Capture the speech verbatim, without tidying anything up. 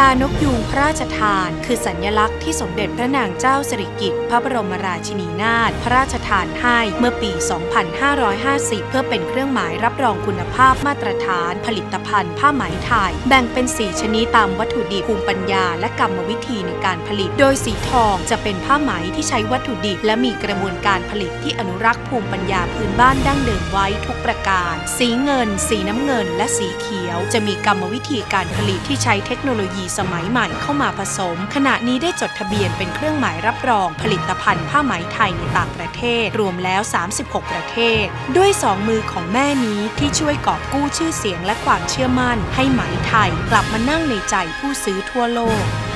านกยูงพระราชทานคือสัญลักษณ์ที่สมเด็จพระนางเจ้าสิริกิติ์พระบรมราชินีนาถพระราชทานให้เมื่อปี สองพันห้าร้อยห้าสิบ เพื่อเป็นเครื่องหมายรับรองคุณภาพมาตรฐานผลิตภัณฑ์ผ้าไหมไทยแบ่งเป็นสี่ชนิดตามวัตถุดิบภูมิปัญญาและกรรมวิธีในการผลิตโดยสีทองจะเป็นผ้าไหมที่ใช้วัตถุดิบและมีกระบวนการผลิตที่อนุรักษ์ภูมิปัญญาพื้นบ้านดั้งเดิมไว้ทุกประการสีเงินสีน้ำเงินและสีเขียวจะมีกรรมวิธีการผลิตที่ใช้เทคโนโลยีสมัยใหม่เข้ามาผสมขณะนี้ได้จดทะเบียนเป็นเครื่องหมายรับรองผลิตภัณฑ์ผ้าไหมไทยในต่างประเทศรวมแล้วสามสิบหกประเทศด้วยสองมือของแม่นี้ที่ช่วยกอบกู้ชื่อเสียงและความเชื่อมั่นให้ไหมไทยกลับมานั่งในใจผู้ซื้อทั่วโลก